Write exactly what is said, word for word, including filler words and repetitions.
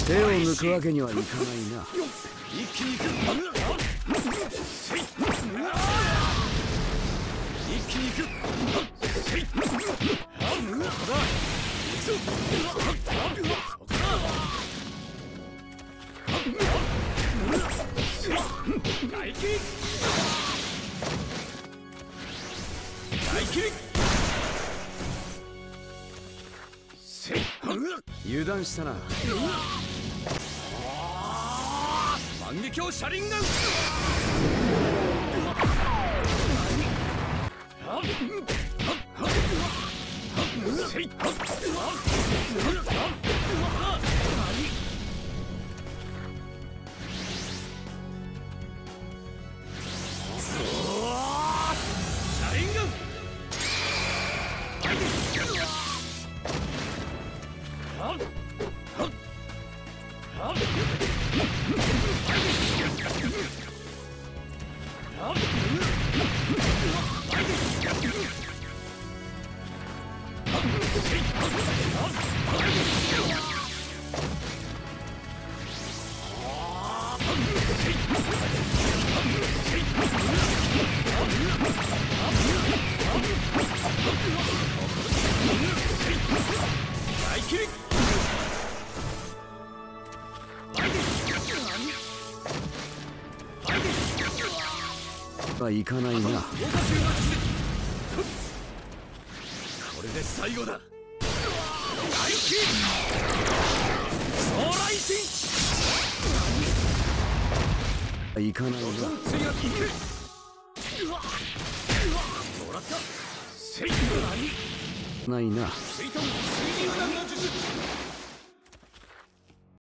手を抜くわけにはいかないな。 一気にいく。一気にいく。大切り大切り油断したな。 万華鏡車輪ガン。 はいかないな。これで最後だ。大気将来神いかないな。 もらった。 ないな。 水遁水流弾の術。